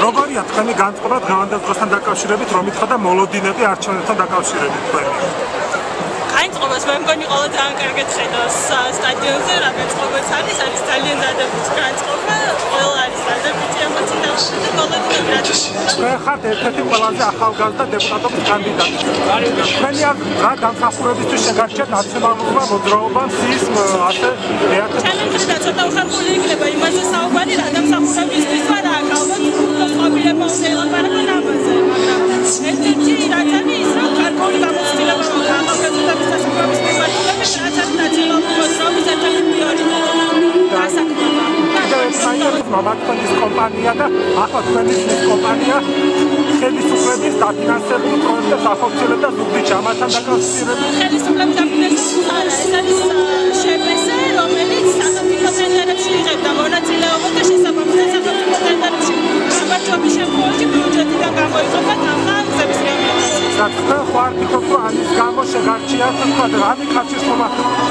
როგორია თქვენი განწყობა დღევანდელ დაკავშირებით, რომ ითხოვდა მოლოდინები არჩევნებთან დაკავშირებით თქვენი? განწყობას მე მგონი ყველა ძალიან კარგად ხედავს სტადიონზე, რა განწყობაც არის ძალიან დადებითი განწყობა, ყველა არის დადებითი ემოციები და მოლოდინები რაც თქვენ ხართ ერთ-ერთი ყველაზე ახალგაზრდა დეპუტატობის კანდიდატი. თქვენი რა დამსახურებისთვის შეგარჩიათ ნაციონალურობა, მოძრაობა, სის ასე ერთ ჩემი მხრიდან ცოტა უხერხული იქნება იმაზე საუბარი, რა დამსახურებისთვის ვარ აქ, ალბათ ყოფილება უნდა ელაპარაკო ამაზე, მაგრამ ერთ-ერთი რაც არის ის, რომ გარკვეული გამოცდილება მაქვს ახალგაზრდების დასაქმების მიმართულებით, რაც არის ნაციონალური მოძრაობის ერთ-ერთი პრიორიტეტი. დასაქმება. მამაკონის კომპანია და ახლა თქვენი კომპანია ხელისუფლების დაფინანსებულ პროექტებს ახორციელებდა ზუგდიდში, ამასთან დაკავშირებით. ხელისუფლების დაფინანსებულ არა, ეს არის შპს, რომელიც სახელმწიფო ტენდერებში იღებდა მონაწილეობას და შესაბამისად სახელმწიფო ტენდერებში გამარჯვების შემთხვევაში ბიუჯეტიდან გამოიყოფა თანხა გზების რეალიზაციას. რა თქვენ ხარ ფიქრობთ, რომ ამის გამო შეგარჩიათ თქვა რა მიქაცის მომახვილება